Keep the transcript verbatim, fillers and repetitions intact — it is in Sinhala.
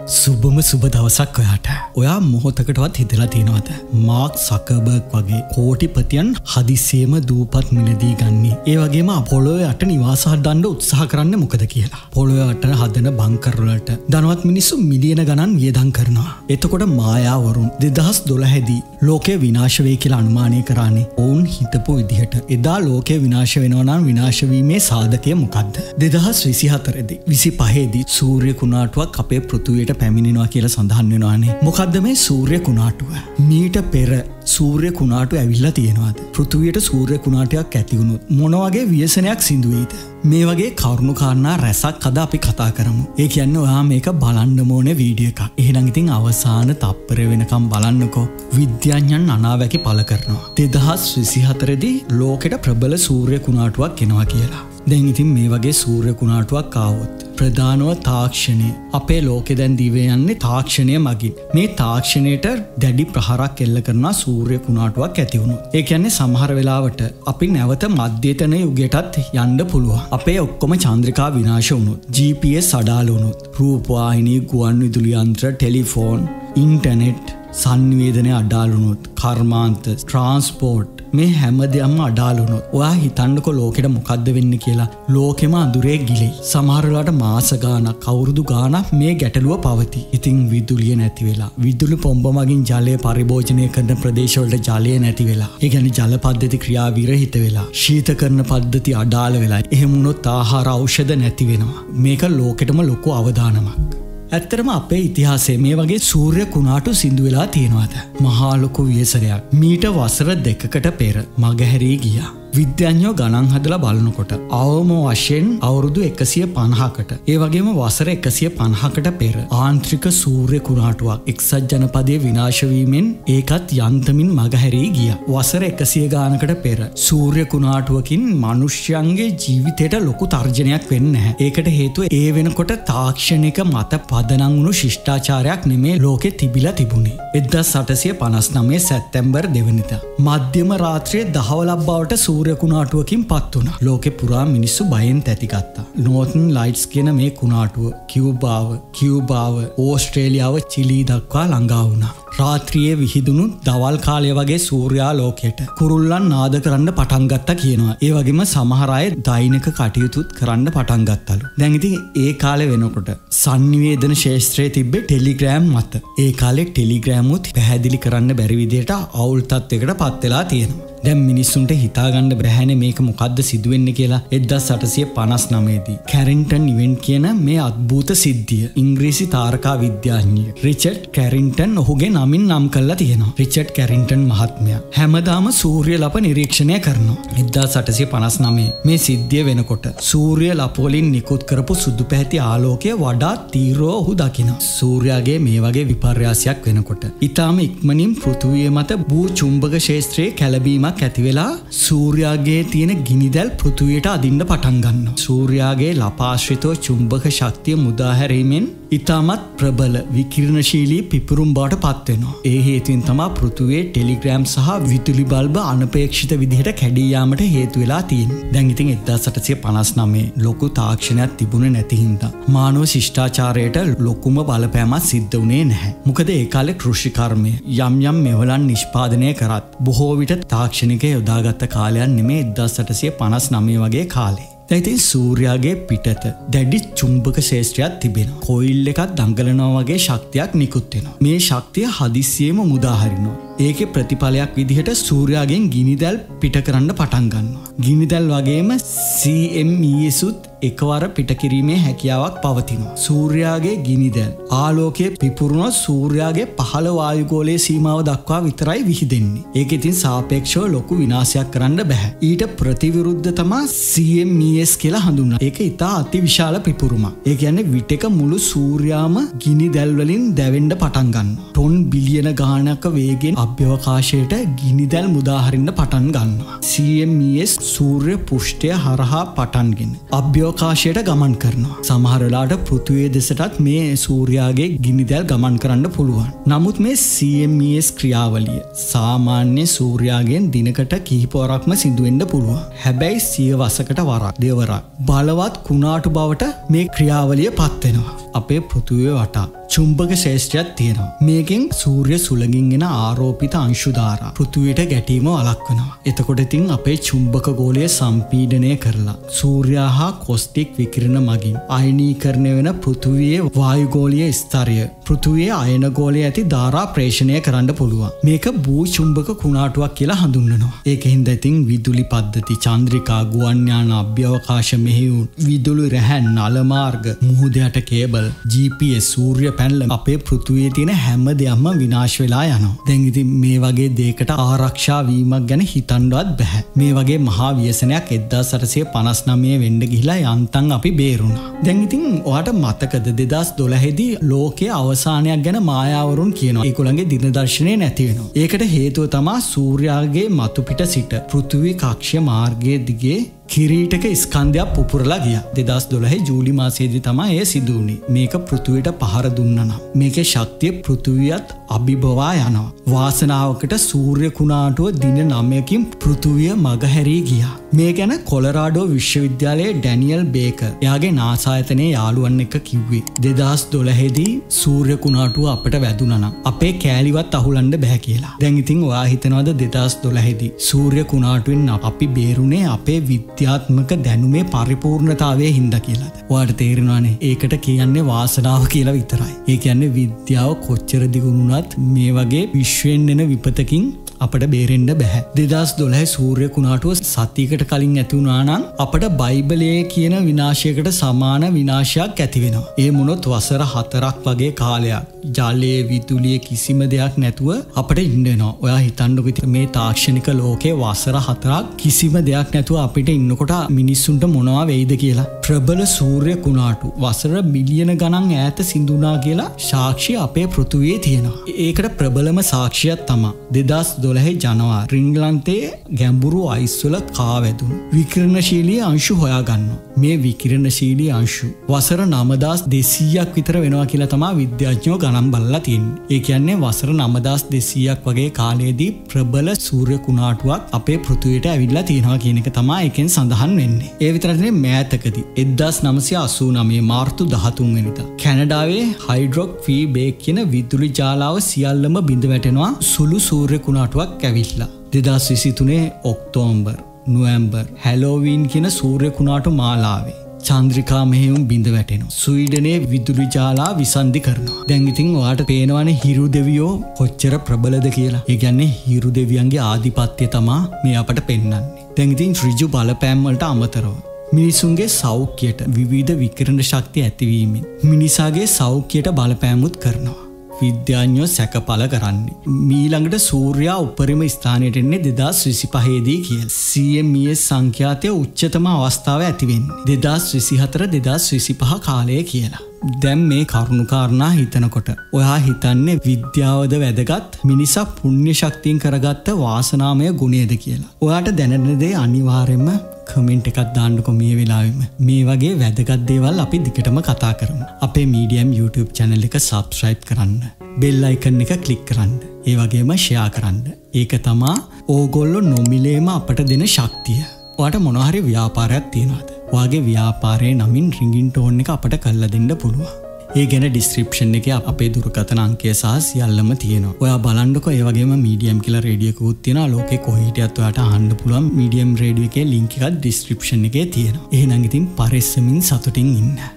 සුබම සුබ දවසක් ඔයාට. ඔයා මොහොතකටවත් හිතලා තියෙනවද? මාක් සකර්බර්ග් වගේ කෝටිපතියන් හදිසියෙම දූපත් මිලදී ගන්නේ. ඒ වගේම පොළොවේ යට නිවාස හදන්න උත්සාහ කරන්නේ මොකද කියලා. පොළොවේ යට හදන බංකර් වලට ධනවත් මිනිස්සු මිලියන ගණන් වියදම් කරනවා. එතකොට මායාවරුන් දෙදහස් දොළහ දී ලෝකය විනාශ වෙයි කියලා අනුමානය කරානේ. ඔවුන් හිතපු විදිහට එදා ලෝකය විනාශ වෙනවා නම් විනාශ වීමේ සාධකය මොකද්ද? දෙදහස් විසිහතර දී විසිපහ දී සූර්ය කුණාටුවක් අපේ පෘථුවියට පැමිණෙනවා කියලා සඳහන් වෙනවානේ. මොකද්ද මේ සූර්ය කුණාටුව? මීට පෙර සූර්ය කුණාටුව ඇවිල්ලා තියෙනවද? පෘථුවියට සූර්ය කුණාටුවක් ඇති වුණොත් මොන වගේ ව්‍යසනයක් සිදු වෙයිද? මේ වගේ කරුණු කාරණා රැසක් අද අපි කතා කරමු. ඒ කියන්නේ ඔයා මේක බලන්න ඕනේ වීඩියෝ එකක්. එහෙනම් ඉතින් අවසාන තප්පර වෙනකම් බලන්නකෝ. විද්‍යාඥයන් අනාවැකි පළ කරනවා දෙදහස් විසිහතර දී ලෝකෙට ප්‍රබල සූර්ය කුණාටුවක් එනවා කියලා. දැන් ඉතින් මේ වගේ සූර්ය කුණාටුවක් ආවොත් ප්‍රධානව තාක්ෂණය අපේ ලෝකෙ දැන් දිව යන්නේ තාක්ෂණය මගින්. මේ තාක්ෂණයට දැඩි ප්‍රහාරයක් එල්ල කරනවා සූර්ය කුණාටුවක් ඇති වුණොත්. ඒ කියන්නේ සමහර වෙලාවට අපි නැවත මධ්‍යතන යුගයටත් යන්න පුළුවන්. අපේ ඔක්කොම චන්ද්‍රිකා විනාශ වුණොත්, ජී පී එස් අඩාල වුණොත්, රූපවාහිනී, ගුවන් විදුලි යන්ත්‍ර, ටෙලිෆෝන්, ඉන්ටර්නෙට් සංවේදනය අඩාල වුණොත්, කර්මාන්ත, ට්‍රාන්ස්පෝර්ට් මේ හැම දෙයක්ම අඩාල වුණොත් ඔයා හිතන්නකෝ ලෝකෙට මොකද්ද වෙන්නේ කියලා. ලෝකෙම අඳුරේ ගිලෙයි. සමහර වෙලාවට මාස ගාණක්, අවුරුදු ගාණක් මේ ගැටලුව පවතී. ඉතින් විදුලිය නැති වෙලා, විදුලි පොම්බ මගින් ජලය පරිභෝජනය කරන ප්‍රදේශවලට ජලය නැති වෙලා, ඒ කියන්නේ ජල පද්ධති ක්‍රියා විරහිත වෙලා, ශීතකරණ පද්ධති අඩාල වෙලා, එහෙම වුණොත් ආහාර ඖෂධ නැති වෙනවා. මේක ලෝකෙටම ලොකු අවදානමක්. ඇත්තරම අපේ ඉතිහාසයේ මේ වගේ සූර්ය කුණාටු සිදු වෙලා තියෙනවද? මහා ලොකු ව්‍යසනයක් මීට වසර දෙකකට පෙර මගහැරී ගියා. විද්‍යාඥයෝ ගණන් හදලා බලනකොට අවම වශයෙන් අවුරුදු එකසිය පනහකට, ඒ වගේම වසර එකසිය පනහකට පෙර ආන්ත්‍රික සූර්ය කුණාටුවක් එක්සත් ජනපදයේ විනාශ වීමෙන් ඒකත් යන්තමින් මගහැරී ගියා. වසර එකසිය ගානකට පෙර සූර්ය කුණාටුවකින් මිනිස්යන්ගේ ජීවිතයට ලොකු තර්ජනයක් වෙන්නේ නැහැ. ඒකට හේතුව ඒ වෙනකොට තාක්ෂණික මත පදනම් වුණු ශිෂ්ටාචාරයක් නෙමේ ලෝකෙ තිබිලා තිබුණේ. එක්දහස් අටසිය පනස් නවය සැප්තැම්බර් දෙවනිදා මධ්‍යම රාත්‍රියේ දහවලක් බවට සූර්ය කුණාටුවකින් පත් වුණා. ලෝකෙ පුරා මිනිස්සු බයෙන් තැතිගත්තා. නෝර්තන් ලයිට්ස් කියන මේ කුණාටුව කියුබාව, කියුබාව, ඕස්ට්‍රේලියාව, චිලි දක්වා ළඟා වුණා. රාත්‍රියේ විහිදුණු දවල් කාලය වගේ සූර්යා ලෝකයට කුරුල්ලන් නාද කරන්න පටන් ගත්තා කියනවා. ඒ වගේම සමහර අය දෛනික කටයුතුත් කරන්න පටන් ගත්තලු. දැන් ඉතින් ඒ කාලේ වෙනකොට සංනිවේදන ශාස්ත්‍රයේ තිබ්බේ ටෙලිග්‍රෑම් මත. ඒ කාලේ ටෙලිග්‍රෑම් උත් පැහැදිලි කරන්න බැරි විදිහට අවුල් තත්යකට පත් වෙලා තියෙනවා. දැන් මිනිස්සුන්ට හිතාගන්න බැහැනේ මේක මොකද්ද සිදුවෙන්නේ කියලා. එක්දහස් අටසිය පනස් නවය දී කැරින්ටන් ඉවෙන්ට් කියන මේ අద్භූත සිද්ධිය ඉංග්‍රීසි තාරකා විද්‍යාඥයෙක් රිචඩ් කැරින්ටන් ඔහුගේ නමින් නම් කරලා තියෙනවා. රිචඩ් කැරින්ටන් මහත්මයා හැමදාම සූර්ය ලප නිරීක්ෂණය කරනවා. එක්දහස් අටසිය පනස් නවය මේ සිද්ධිය වෙනකොට සූර්ය ලප වලින් නිකුත් කරපු සුදු පැහැති ආලෝකය වඩා තීව්‍රව ඔහු දකිනවා. සූර්යාගේ මේ වගේ විපර්යාසයක් වෙනකොට ඊටාම ඉක්මනින් පෘථුවිය මත භූ චුම්බක ක්ෂේත්‍රයේ කැළඹීමක් ඇති වෙලා සූර්යාගේ තියෙන ගිනිදැල් පෘථුවියට අදින්න පටන් ගන්නවා. සූර්යාගේ ලපාශ්‍රිතව චුම්බක ශක්තිය මුදා හැරීමෙන් ඉතාමත් ප්‍රබල විකිරණශීලී පිපුරුම් බවට පත් වෙනවා. ඒ හේතුවෙන් තමයි පෘථුවියේ ටෙලිග්‍රෑම් සහ විදුලි බල්බ අනපේක්ෂිත විදිහට කැඩී යාමට හේතු වෙලා තියෙන්නේ. දැන් ඉතින් එක්දහස් අටසිය පනස් නවය ලොකු තාක්ෂණයක් තිබුණේ නැති හින්දා මානව ශිෂ්ටාචාරයට ලොකුම බලපෑමක් සිද්ධ වුණේ නැහැ. මොකද ඒ කාලේ කෘෂි කර්මය යම් යම් මෙවලන් නිෂ්පාදනය කරත් බොහෝ විට තාක්ෂණික යොදාගත්ත කාලයක් නෙමේ එක්දහස් අටසිය පනස් නවය වගේ කාලේ. දැන් ඉතින් සූර්යාගේ පිටත දැඩි චුම්බක ක්ෂේත්‍රයක් තිබෙනවා. කොයිල් එකක් දඟලනවා වගේ ශක්තියක් නිකුත් වෙනවා. මේ ශක්තිය හදිස්සියෙම මුදා හරිනවා. ඒකේ ප්‍රතිඵලයක් විදිහට සූර්යාගෙන් ගිනිදැල් පිට කරන්න පටන් ගන්නවා. ගිනිදැල් වගේම සී එම් ඊ එස් උත් එකවර පිට කිරීමේ හැකියාවක් පවතිනවා. සූර්යාගේ ගිනිදැල් ආලෝකයේ පිපුරුණොත් සූර්යාගේ පහළ වායුගෝලයේ සීමාව දක්වා විතරයි විහිදෙන්නේ. ඒක ඉතින් සාපේක්ෂව ලොකු විනාශයක් කරන්න බෑ. ඊට ප්‍රතිවිරුද්ධ තමයි සී එම් ඊ එස් කියලා හඳුන්වන්නේ. ඒක ඉතා අතිවිශාල පිපුරුමක්. ඒ කියන්නේ විටක මුළු සූර්යාම ගිනිදැල් වලින් දැවෙන්න පටන් ගන්නවා. ටොන් බිලියන ගාණක වේගෙන් අභ්‍යවකාශයට ගිනිදැල් මුදා හරින්න පටන් ගන්නවා. සී එම් ඊ එස් සූර්ය පෘෂ්ඨය හරහා පටන්ගෙන අභ්‍යවකාශයට ගමන් කරනවා. සමහර වෙලාවට පෘථිවිය දෙසටත් මේ සූර්යාගේ ගිනිදැල් ගමන් කරන්න පුළුවන්. නමුත් මේ සී එම් ඊ එස් ක්‍රියාවලිය සාමාන්‍ය සූර්යාගෙන් දිනකට කිහිප වරක්ම සිදු වෙන්න පුළුවන්. හැබැයි සිය වසකට වරක් දෙවරක් බලවත් කුණාටු බවට මේ ක්‍රියාවලිය පත් වෙනවා. අපේ පෘථුවිය වටා චුම්බක ශේෂ්ත්‍රයක් තියෙනවා. මේකෙන් සූර්ය සුළඟින් එන ආරෝපිත අංශු ධාරා පෘථුවියට ගැටීම වළක්වනවා. එතකොට ඉතින් අපේ චුම්බක ගෝලය සම්පීඩනය කරලා සූර්යා හා කොස්ටික් විකිරණ මගින් අයනීකරණය වෙන පෘථුවියේ වායු ගෝලීය ස්තරය පෘථුවියේ අයන ගෝලයේ ඇති ධාරා ප්‍රේෂණය කරන්න පුළුවන්. මේක භූ චුම්බක කුණාටුවක් කියලා හඳුන්වනවා. ඒකෙන්ද ඉතින් විදුලි පද්ධති, චන්ද්‍රිකා, ගුවන් යාන, අභ්‍යවකාශ මෙහෙයුම්, විදුලි රැහැන්, නල මාර්ග, මුහුද යට කේබල්, ජී පී එස්, සූර්ය පැනල අපේ පෘථුවියේ තියෙන හැම දෙයක්ම විනාශ වෙලා යනවා. දැන් ඉතින් මේ වගේ දෙයකට ආරක්ෂා වීමක් ගැන හිතන්නවත් බෑ. මේ වගේ මහා ව්‍යසනයක් එක්දාස් අටසිය පනස් නවය වෙන්න ගිහිලා යන්තම් අපි බේරුණා. දැන් ඉතින් ඔයාට මතකද දෙදාස් දොළහ දී ලෝකයේ අවසානයක් ගැන මායාවරුන් කියනවා. ඒගොල්ලන්ගේ දින දර්ශනය නැති වෙනවා. ඒකට හේතුව තමයි සූර්යාගේ මතු පිට සිට පෘථිවි කක්ෂ මාර්ගයේ දිගේ කිරීටක ස්කන්ධයක් පුපුරලා ගියා. දෙදාස් දොළහ ජූලි මාසයේදී තමයි එය සිදු වුණේ. මේක පෘථුවියට පහර දුන්නා නම් මේකේ ශක්තිය පෘථුවියත් අභිභවා යනවා. වාසනාවකට සූර්ය කුණාටුව දින නවයකින් පෘථුවිය මගහැරී ගියා. මේ ගැන කොලරාඩෝ විශ්වවිද්‍යාලයේ ඩැනියල් බේකර් එයාගේ නාසා ආයතනයේ යාළුවන් එක්ක කිව්වේ දෙදාස් දොළහ දී සූර්ය කුණාටුව අපිට වැදුනා නම් අපේ කෑලිවත් අහුලන්න බෑ කියලා. දැන් ඉතින් ඔයා හිතනවාද දෙදාස් දොළහ දී සූර්ය කුණාටුවෙන් අපි බේරුනේ අපේ විද්‍යාත්මක දැනුමේ පරිපූර්ණතාවයේ හින්දා කියලාද? ඔයාට තේරෙනවානේ ඒකට කියන්නේ වාසනාව කියලා විතරයි. ඒ කියන්නේ විද්‍යාව කොච්චර දියුණුනත් මේ වගේ විශ්වෙන් එන විපතකින් අපට බේරෙන්න බැහැ. දෙදාස් දොළහ සූර්ය කුණාටුව සතියකට කලින් ඇති වුණා නම් අපට බයිබලයේ කියන විනාශයකට සමාන විනාශයක් ඇති වෙනවා. ඒ මොනොත් වසර හතරක් වගේ කාලයක් ජලයේ විදුලියේ කිසිම දෙයක් නැතුව අපට ඉන්න වෙනවා. ඔයා හිතන්නකෝ මේ තාක්ෂණික ලෝකේ වසර හතරක් කිසිම දෙයක් නැතුව අපිට ඉන්නකොට මිනිස්සුන්ට මොනවා වෙයිද කියලා. ප්‍රබල සූර්ය කුණාටු වසර මිලියන ගණන් ඈත සිඳුණා කියලා සාක්ෂි අපේ පෘථුවියේ තියෙනවා. ඒකට ප්‍රබලම සාක්ෂියක් තමයි දෙදාස් දොළහ ජනවාරි ඉංග්ලන්තයේ ගැඹුරු අයිස්වල කාවැදුණු විකිරණශීලී අංශු හොයාගන්නවා. මේ විකිරණශීලී අංශු වසර නවදාස් දෙසීයක් විතර වෙනවා කියලා තමයි විද්‍යාඥයෝ ගණන් බලලා තියෙන්නේ. ඒ කියන්නේ වසර නවදාස් දෙසීයක් වගේ කාලයේදී ප්‍රබල සූර්ය කුණාටුවක් අපේ පෘථුවියට ඇවිල්ලා තියෙනවා කියන එක තමයි එකෙන් සඳහන් වෙන්නේ. ඒ විතරක් නෙමෙයි මෑතකදී එක්දාස් නවසිය අසූ නවය මාර්තු දහතුන් වෙනිදා කැනඩාවේ හයිඩ්‍රොක් ෆී බේක් කියන විදුලි ජාලාව සියල්ලම බිඳ වැටෙනවා සුළු සූර්ය කුණාටුවක් ඇවිල්ලා. දෙදාස් විසිතුනේ ඔක්තෝබර්, නොවැම්බර්, හැලෝවීන් කියන සූර්ය කුණාටු මාලාවේ චන්ද්‍රිකා මෙහෙයුම් බිඳ වැටෙනවා. ස්වීඩනයේ විදුලි ජාලා විසන්ධි කරනවා. දැන් ඉතින් ඔයාට පේනවනේ හිරු දෙවියෝ කොච්චර ප්‍රබලද කියලා. ඒ කියන්නේ හිරු දෙවියන්ගේ ආධිපත්‍යය තමයි මේ අපට පෙන්වන්නේ. දැන් ඉතින් ඍජු බලපෑම් වලට අමතරව මිනිසුන්ගේ සෞඛ්‍යයට විවිධ විකිරණ ශක්තිය ඇතිවීමෙන් මිනිසාගේ සෞඛ්‍යයට බලපෑමුත් කරනවා. විද්‍යාඥයෝ සැකපල කරන්නේ මීළඟට සූර්යා උපරිම ස්ථානයට එන්නේ දෙදාස් විසිපහ දී කියලා. සී එම් ඊ එස් සංඛ්‍යාතයේ උච්චතම අවස්ථාව ඇති වෙන්නේ දෙදාස් විසිහතර දෙදාස් විසිපහ කාලය කියලා. දැන් මේ කරුණු කාරණා හිතනකොට ඔයා හිතන්නේ විද්‍යාවද වැදගත් මිනිසා පුණ්‍ය ශක්තියෙන් කරගත්ත වාසනාමය ගුණයද කියලා. ඔයාට දැනෙන දේ අනිවාර්යයෙන්ම කමෙන්ට් එකක් දාන්නකො මේ වෙලාවෙම. මේ වගේ වැදගත් දේවල් අපි දිගටම කතා කරමු. අපේ මීඩියම් YouTube channel එක subscribe කරන්න. bell icon එක click කරන්න. ඒ වගේම share කරන්න. ඒක තමයි ඕගොල්ලෝ නොමිලේම අපට දෙන ශක්තිය. ඔයාට මොන හරි ව්‍යාපාරයක් තියෙනවද? ඔයාගේ ව්‍යාපාරයේ නමින් ringing tone එක අපට කරලා දෙන්න පුළුවන්. ඒ ගැන description එකේ අපේ දුරකථන අංකය සහ සියල්ලම තියෙනවා. ඔයා බලන්නකො. ඒ වගේම මීඩියම් කියලා රේඩියෝ එකකුත් තියෙනවා. ලෝකේ කොහේ හිටියත් ඔයාට අහන්න පුළුවන්. මීඩියම් රේඩියෝ එකේ link එකක් description එකේ තියෙනවා. එහෙනම් ඉතින් පරිස්සමින් සතුටින් ඉන්න.